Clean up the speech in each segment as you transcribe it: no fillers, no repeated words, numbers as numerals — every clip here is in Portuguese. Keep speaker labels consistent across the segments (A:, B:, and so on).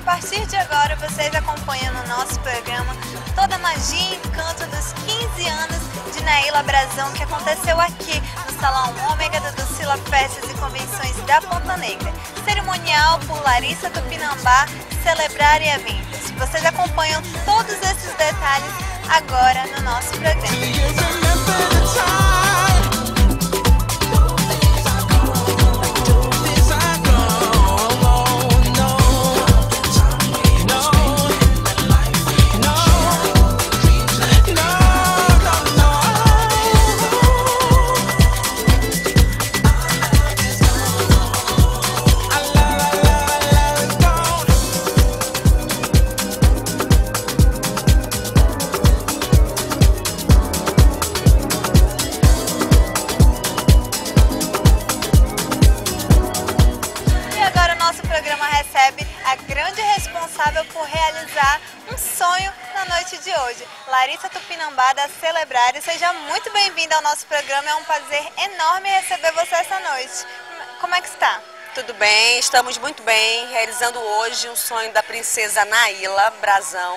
A: partir de agora vocês acompanham no nosso programa toda a magia e encanto dos 15 anos de Naíla Brazão, que aconteceu aqui no Salão Ômega da Docila Festas e Convenções da Ponta Negra. Cerimonial por Larissa Tupinambá, Celebrar e Eventos. Vocês acompanham todos esses detalhes agora no nosso programa. A grande responsável por realizar um sonho na noite de hoje, Larissa Tupinambá da Celebrar. Seja muito bem-vinda ao nosso programa, é um prazer enorme receber você essa noite. Como é que está?
B: Tudo bem, estamos muito bem, realizando hoje um sonho da princesa Naíla Brazão.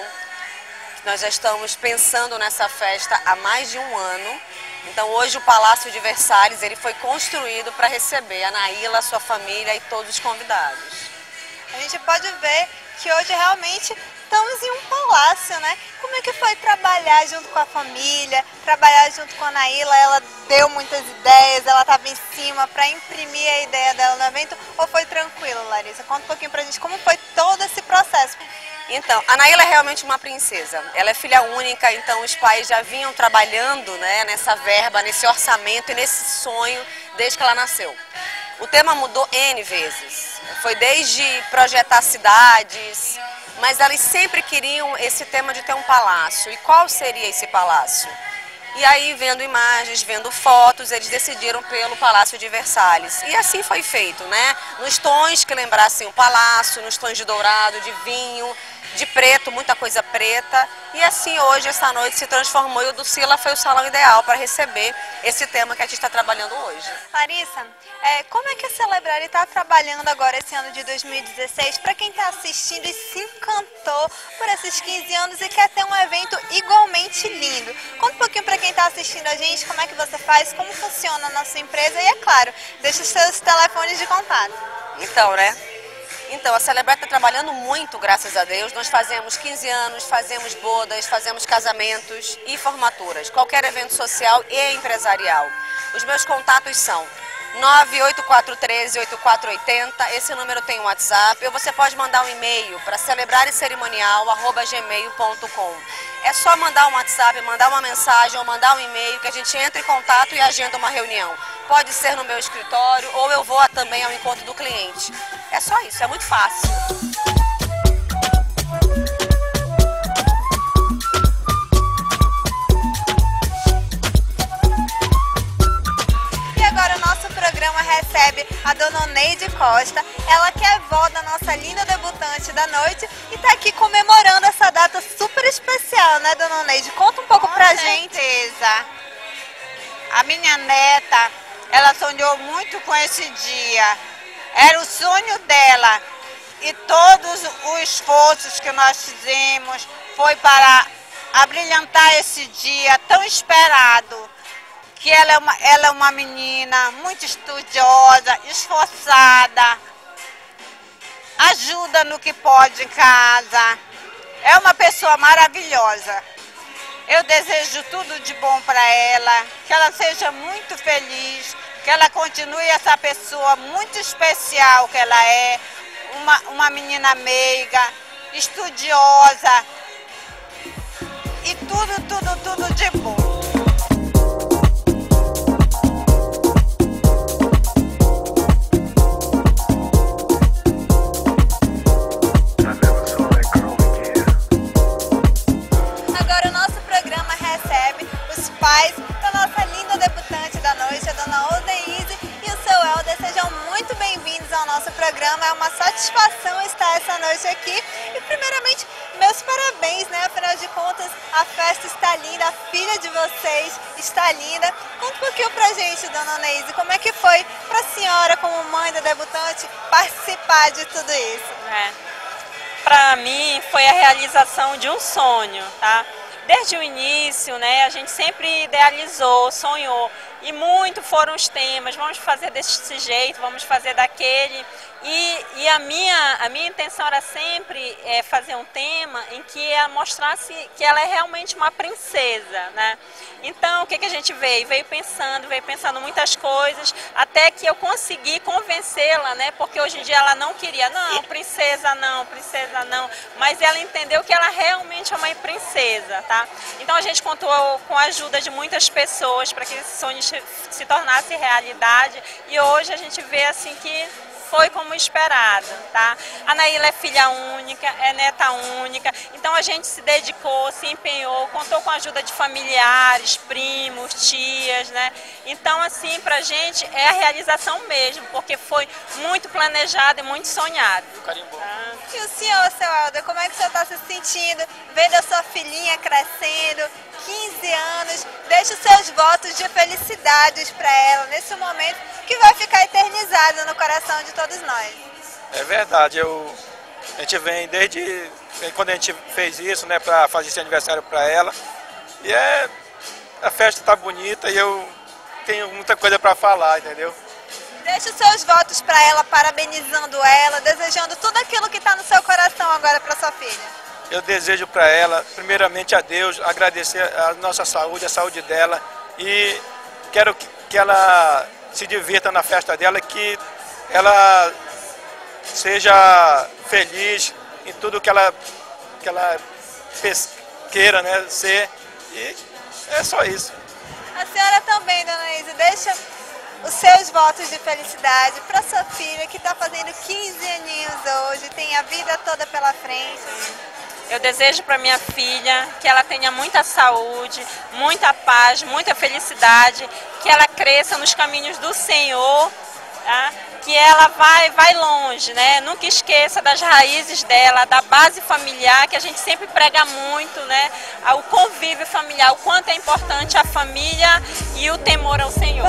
B: Nós já estamos pensando nessa festa há mais de um ano. Então hoje o Palácio de Versalhes ele foi construído para receber a Naíla, sua família e todos os convidados.
A: A gente pode ver que hoje realmente estamos em um palácio, né? Como é que foi trabalhar junto com a família, trabalhar junto com a Naíla? Ela deu muitas ideias, ela estava em cima para imprimir a ideia dela no evento, ou foi tranquilo, Larissa? Conta um pouquinho pra gente como foi todo esse processo.
B: Então, a Naíla é realmente uma princesa. Ela é filha única, então os pais já vinham trabalhando, né, nessa verba, nesse orçamento e nesse sonho desde que ela nasceu. O tema mudou N vezes. Foi desde projetar cidades, mas elas sempre queriam esse tema de ter um palácio. E qual seria esse palácio? E aí, vendo imagens, vendo fotos, eles decidiram pelo Palácio de Versalhes. E assim foi feito, né? Nos tons que lembrassem o palácio, nos tons de dourado, de vinho, de preto, muita coisa preta. E assim hoje, essa noite se transformou e o Docila foi o salão ideal para receber esse tema que a gente está trabalhando hoje.
A: Larissa, como é que a Celebrar está trabalhando agora esse ano de 2016 para quem está assistindo e se encantou por esses 15 anos e quer ter um evento igualmente lindo? Conta um pouquinho para quem está assistindo a gente, como é que você faz, como funciona a nossa empresa e, é claro, deixa os seus telefones de contato.
B: Então, a Celebrar está trabalhando muito, graças a Deus. Nós fazemos 15 anos, fazemos bodas, fazemos casamentos e formaturas, qualquer evento social e empresarial. Os meus contatos são 98413-8480, esse número tem um WhatsApp, ou você pode mandar um e-mail para celebrarecerimonial@gmail.com. É só mandar um WhatsApp, mandar uma mensagem ou mandar um e-mail que a gente entra em contato e agenda uma reunião. Pode ser no meu escritório ou eu vou também ao encontro do cliente. É só isso, é muito fácil.
A: Agora o nosso programa recebe a dona Oneide Costa, ela que é vó da nossa linda debutante da noite e está aqui comemorando essa data super especial, né, dona Oneide? Conta um pouco pra gente.
C: Com certeza. A minha neta, ela sonhou muito com esse dia. Era o sonho dela e todos os esforços que nós fizemos foi para abrilhantar esse dia tão esperado. Que ela é uma menina muito estudiosa, esforçada, ajuda no que pode em casa, é uma pessoa maravilhosa. Eu desejo tudo de bom para ela, que ela seja muito feliz, que ela continue essa pessoa muito especial que ela é, uma menina meiga, estudiosa e tudo de bom.
A: Pais da nossa linda debutante da noite, a dona Odeise e o seu Helder. Sejam muito bem-vindos ao nosso programa. É uma satisfação estar essa noite aqui. E primeiramente, meus parabéns, né? Afinal de contas, a festa está linda, a filha de vocês está linda. Conta um pouquinho pra gente, dona Odeise, como é que foi pra senhora, como mãe da debutante, participar de tudo isso?
D: para mim, foi a realização de um sonho, tá? Desde o início, né, a gente sempre idealizou, sonhou, e muito foram os temas, vamos fazer desse jeito, vamos fazer daquele. E a minha intenção era sempre fazer um tema em que ela mostrasse que ela é realmente uma princesa, né? Então, o que a gente veio? Veio pensando muitas coisas, até que eu consegui convencê-la, né? Porque hoje em dia ela não queria, não, princesa não, mas ela entendeu que ela realmente é uma princesa, tá? Então a gente contou com a ajuda de muitas pessoas para que esse sonho se tornasse realidade, e hoje a gente vê assim que foi como esperado, tá? A Naíla é filha única, é neta única, então a gente se dedicou, se empenhou, contou com a ajuda de familiares, primos, tias, né? Então, assim, pra gente é a realização mesmo, porque foi muito planejado e muito sonhado.
A: E o senhor, seu Helder, como é que o senhor está se sentindo, vendo a sua filhinha crescendo, 15 anos, deixa os seus votos de felicidades para ela, nesse momento que vai ficar eternizado no coração de todos nós.
E: É verdade, a gente vem desde quando a gente fez isso, né, para fazer esse aniversário para ela, e a festa está bonita e eu tenho muita coisa para falar, entendeu?
A: Deixa os seus votos para ela, parabenizando ela, desejando tudo aquilo que está no seu coração agora para sua filha.
E: Eu desejo para ela, primeiramente a Deus, agradecer a nossa saúde, a saúde dela, e quero que ela se divirta na festa dela, que ela seja feliz em tudo que ela queira, né, ser, e é só isso.
A: A senhora também, dona Isa, deixa os seus votos de felicidade para sua filha, que está fazendo 15 aninhos hoje, tem a vida toda pela frente.
D: Eu desejo para minha filha que ela tenha muita saúde, muita paz, muita felicidade, que ela cresça nos caminhos do Senhor, tá? Que ela vai longe, né? Nunca esqueça das raízes dela, da base familiar, que a gente sempre prega muito, né? O convívio familiar, o quanto é importante a família e o temor ao Senhor.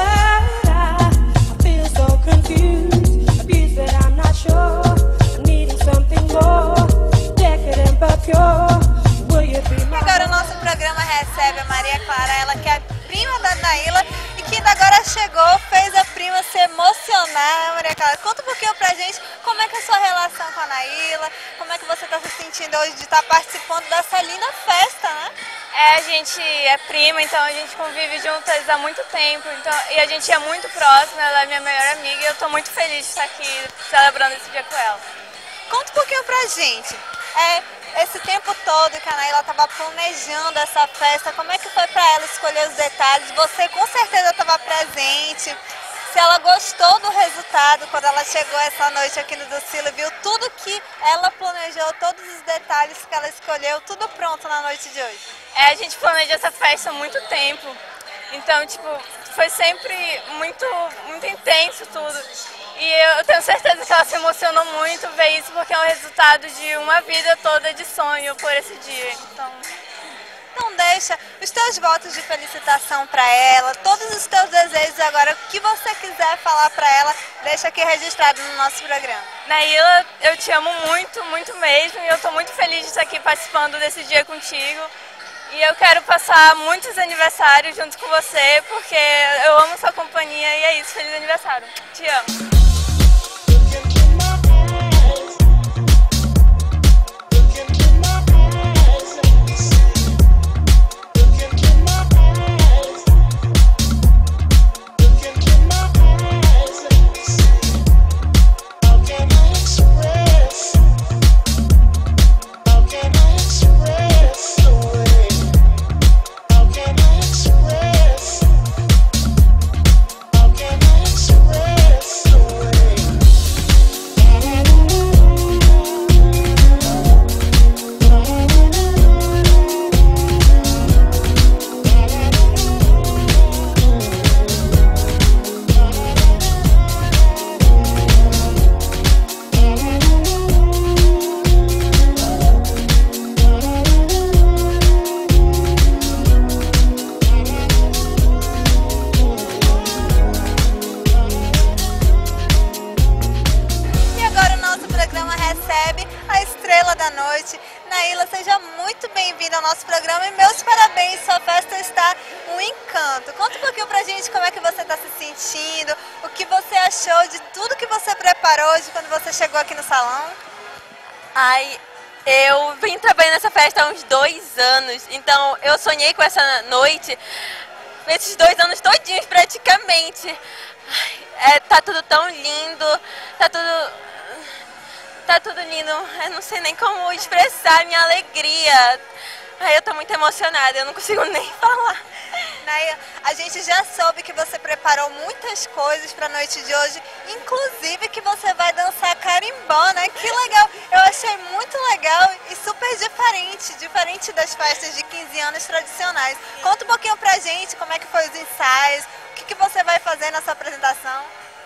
A: Agora o nosso programa recebe a Maria Clara, ela que é prima da Naíla e que ainda agora chegou, fez a prima se emocionar, né, Maria Clara? Conta um pouquinho pra gente como é que é a sua relação com a Naíla, como é que você está se sentindo hoje de estar participando dessa linda festa, né?
F: A gente é prima, então a gente convive juntas há muito tempo, então, e a gente é muito próxima, ela é minha melhor amiga e eu estou muito feliz de estar aqui celebrando esse dia com ela.
A: Conta um pouquinho pra gente, esse tempo todo que a Naíla estava planejando essa festa, como é que foi para ela escolher os detalhes? Você com certeza estava presente, se ela gostou do resultado quando ela chegou essa noite aqui no Docila, viu tudo que ela planejou, todos os detalhes que ela escolheu, tudo pronto na noite de hoje?
F: A gente planeja essa festa há muito tempo, então tipo, foi sempre muito intenso tudo. E eu tenho certeza que ela se emocionou muito ver isso, porque é um resultado de uma vida toda de sonho por esse dia.
A: Então deixa os teus votos de felicitação para ela, todos os teus desejos agora, o que você quiser falar para ela, deixa aqui registrado no nosso programa.
F: Naíla, eu te amo muito, muito mesmo, e eu estou muito feliz de estar aqui participando desse dia contigo. E eu quero passar muitos aniversários junto com você, porque eu amo sua companhia e é isso, feliz aniversário. Te amo.
A: Recebe a estrela da noite. Naíla, seja muito bem-vinda ao nosso programa e meus parabéns, sua festa está um encanto. Conta um pouquinho pra gente como é que você está se sentindo, o que você achou de tudo que você preparou hoje quando você chegou aqui no salão.
G: Ai, eu vim trabalhando nessa festa há uns 2 anos, então eu sonhei com essa noite esses 2 anos todinhos praticamente. Ai, tá tudo tão lindo, tá tudo lindo, eu não sei nem como expressar a minha alegria. Ai, eu tô muito emocionada, eu não consigo nem falar.
A: Naíla, a gente já soube que você preparou muitas coisas para a noite de hoje, inclusive que você vai dançar carimbó, né? Que legal! Eu achei muito legal e super diferente das festas de 15 anos tradicionais. Conta um pouquinho pra gente como é que foi os ensaios, o que você vai fazer nessa apresentação.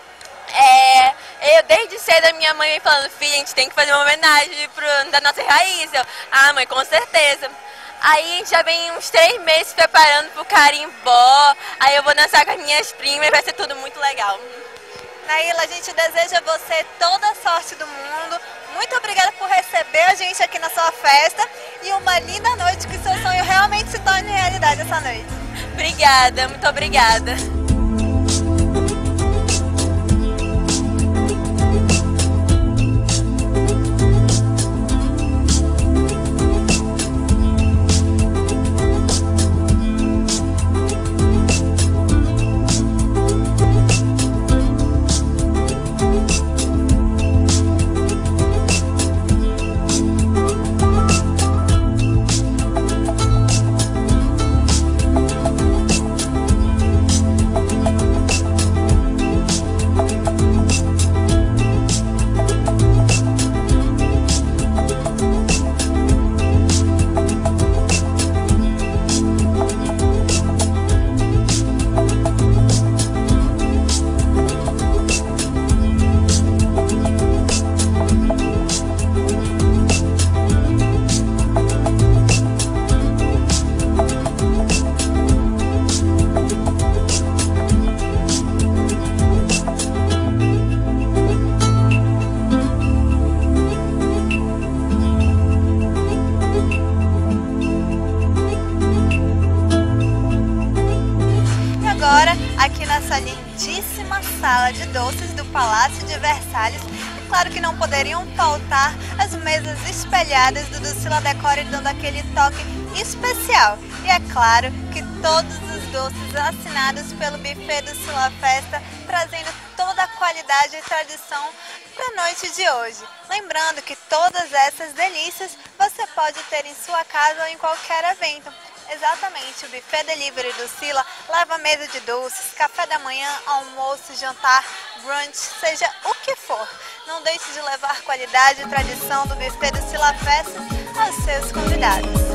G: Eu desde cedo a minha mãe me falando, filha, a gente tem que fazer uma homenagem da nossa raiz. Mãe, com certeza. Aí a gente já vem uns 3 meses preparando pro carimbó, aí eu vou dançar com as minhas primas e vai ser tudo muito legal.
A: Naíla, a gente deseja a você toda a sorte do mundo. Muito obrigada por receber a gente aqui na sua festa e uma linda noite, que seu sonho realmente se torne realidade essa noite.
G: Obrigada, muito obrigada.
A: Aqui nessa lindíssima sala de doces do Palácio de Versalhes. E claro que não poderiam faltar as mesas espelhadas do Docila Decore, dando aquele toque especial. E é claro que todos os doces assinados pelo buffet do Docila Festa, trazendo toda a qualidade e tradição para a noite de hoje. Lembrando que todas essas delícias você pode ter em sua casa ou em qualquer evento. Exatamente, o buffet delivery do Docila leva mesa de doces, café da manhã, almoço, jantar, brunch, seja o que for. Não deixe de levar qualidade e tradição do buffet do Docila Festa aos seus convidados.